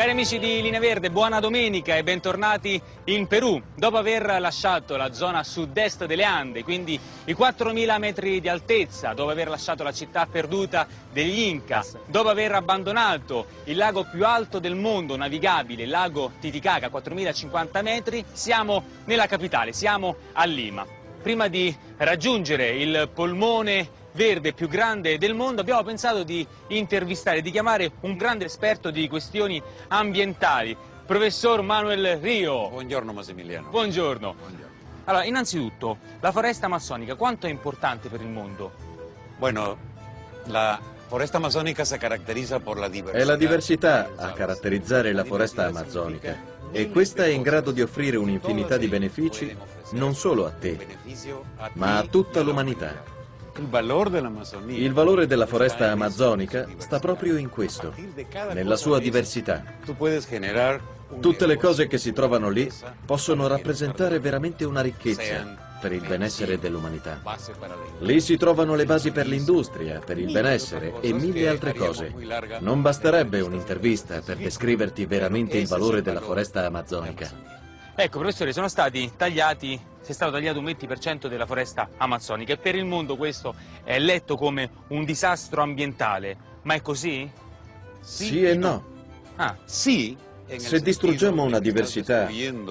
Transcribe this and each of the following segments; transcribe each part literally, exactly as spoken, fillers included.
Cari amici di Linea Verde, buona domenica e bentornati in Perù. Dopo aver lasciato la zona sud-est delle Ande, quindi i quattromila metri di altezza, dopo aver lasciato la città perduta degli Incas, dopo aver abbandonato il lago più alto del mondo navigabile, il lago Titicaca, quattromilacinquanta metri, siamo nella capitale, siamo a Lima. Prima di raggiungere il polmone verde più grande del mondo, abbiamo pensato di intervistare, di chiamare un grande esperto di questioni ambientali, professor Manuel Rio. Buongiorno Massimiliano. Buongiorno. Buongiorno. Allora, innanzitutto, la foresta amazzonica quanto è importante per il mondo? Bueno, la foresta amazzonica si caratterizza per la diversità. È la diversità a caratterizzare la foresta amazzonica e questa è in grado di offrire un'infinità di benefici non solo a te, ma a tutta l'umanità. Il valore della foresta amazzonica sta proprio in questo, nella sua diversità. Tutte le cose che si trovano lì possono rappresentare veramente una ricchezza per il benessere dell'umanità. Lì si trovano le basi per l'industria, per il benessere e mille altre cose. Non basterebbe un'intervista per descriverti veramente il valore della foresta amazzonica. Ecco, professore, sono stati tagliati, si è stato tagliato un venti per cento della foresta amazzonica e per il mondo questo è letto come un disastro ambientale. Ma è così? Sì e no. Ah, sì. Se distruggiamo una diversità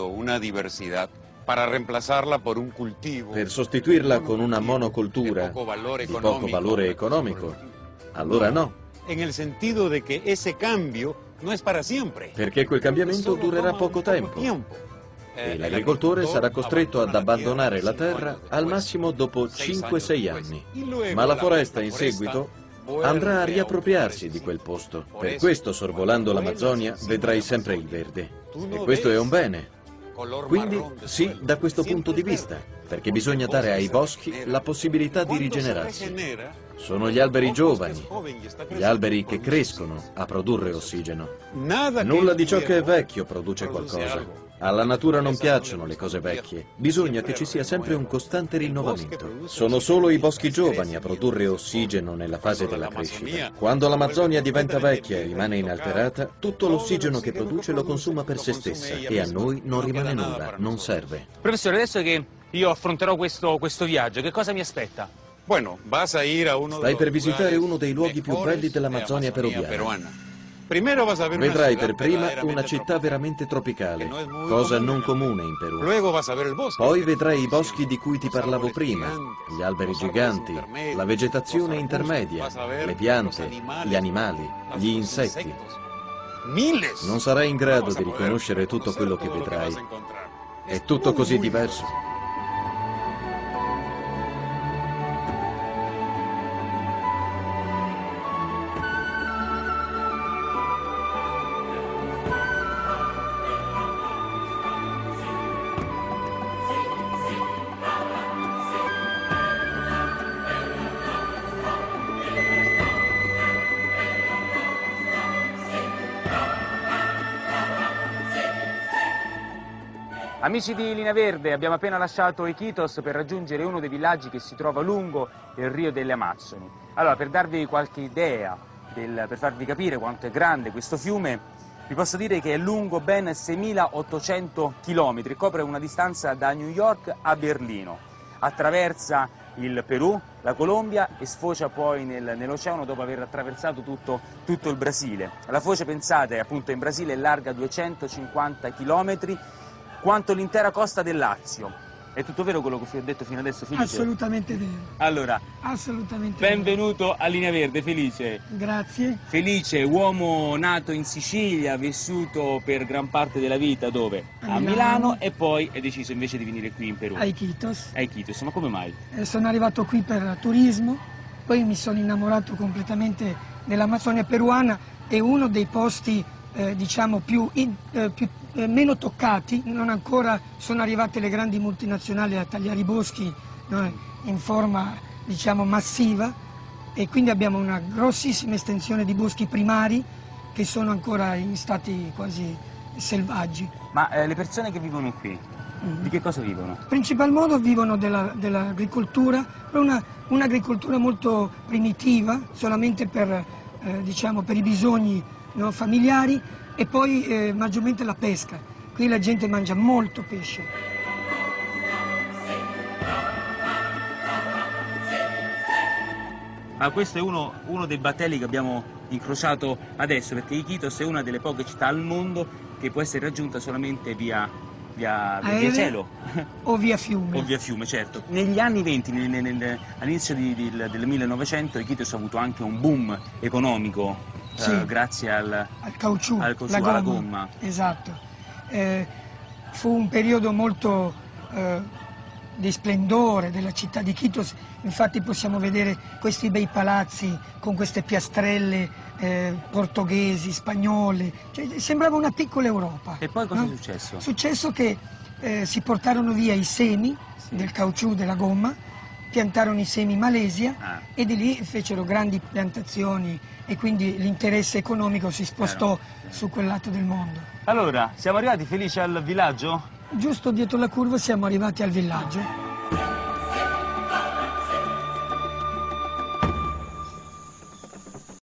per sostituirla con una monocultura di poco valore economico, allora no. Perché quel cambiamento durerà poco tempo. E l'agricoltore sarà costretto ad abbandonare la terra al massimo dopo cinque sei anni. Ma la foresta in seguito andrà a riappropriarsi di quel posto. Per questo, sorvolando l'Amazzonia, vedrai sempre il verde. E questo è un bene. Quindi sì, da questo punto di vista, perché bisogna dare ai boschi la possibilità di rigenerarsi. Sono gli alberi giovani, gli alberi che crescono a produrre ossigeno. Nulla di ciò che è vecchio produce qualcosa. Alla natura non piacciono le cose vecchie, bisogna che ci sia sempre un costante rinnovamento. Sono solo i boschi giovani a produrre ossigeno nella fase della crescita. Quando l'Amazzonia diventa vecchia e rimane inalterata, tutto l'ossigeno che produce lo consuma per se stessa e a noi non rimane nulla, non serve. Professore, adesso che io affronterò questo, questo viaggio, che cosa mi aspetta? Stai per visitare uno dei luoghi più belli dell'Amazzonia peruviana. Vedrai per prima una città veramente tropicale, cosa non comune in Perù. Poi vedrai i boschi di cui ti parlavo prima, gli alberi giganti, la vegetazione intermedia, le piante, gli animali, gli insetti. Non sarai in grado di riconoscere tutto quello che vedrai. È tutto così diverso. Amici di Linea Verde, abbiamo appena lasciato Iquitos per raggiungere uno dei villaggi che si trova lungo il Rio delle Amazzoni. Allora, per darvi qualche idea, del, per farvi capire quanto è grande questo fiume, vi posso dire che è lungo ben seimilaottocento chilometri, copre una distanza da New York a Berlino, attraversa il Perù, la Colombia e sfocia poi nel, nell'oceano dopo aver attraversato tutto, tutto il Brasile. La foce, pensate, appunto in Brasile è larga duecentocinquanta chilometri, quanto l'intera costa del Lazio. È tutto vero quello che vi ho detto fino adesso, Felice? Assolutamente vero. Allora, Assolutamente benvenuto vero. a Linea Verde, Felice. Grazie. Felice, uomo nato in Sicilia, vissuto per gran parte della vita dove? A A Milano. Milano, e poi è deciso invece di venire qui in Perù. A Iquitos. A Iquitos, ma come mai? Eh, sono arrivato qui per turismo, poi mi sono innamorato completamente dell'Amazzonia peruana. È uno dei posti eh, diciamo più, in, eh, più eh, meno toccati. Non ancora sono arrivate le grandi multinazionali a tagliare i boschi, no, in forma diciamo massiva, e quindi abbiamo una grossissima estensione di boschi primari che sono ancora in stati quasi selvaggi. Ma eh, le persone che vivono qui, mm-hmm. di che cosa vivono? In principal modo vivono dell'agricoltura, una, un'agricoltura molto primitiva, solamente per, eh, diciamo, per i bisogni, no, familiari, e poi eh, maggiormente la pesca. Qui la gente mangia molto pesce. Ma questo è uno, uno dei battelli che abbiamo incrociato adesso, perché Iquitos è una delle poche città al mondo che può essere raggiunta solamente via, via, via cielo. O via fiume. O via fiume, certo. Negli anni venti, nel, nel, all'inizio di, di, del millenovecento, Iquitos ha avuto anche un boom economico, sì, eh, grazie al, al caucciù, al caucciù la gomma. alla gomma. Esatto. Eh, fu un periodo molto eh, di splendore della città di Iquitos, infatti possiamo vedere questi bei palazzi con queste piastrelle eh, portoghesi, spagnole, cioè, sembrava una piccola Europa. E poi cosa no? è successo? È successo che eh, si portarono via i semi, sì, del caucciù, della gomma, piantarono i semi in Malesia, ah, e di lì fecero grandi piantazioni e quindi l'interesse economico si spostò eh, su quel lato del mondo. Allora, siamo arrivati felici al villaggio? Giusto dietro la curva siamo arrivati al villaggio.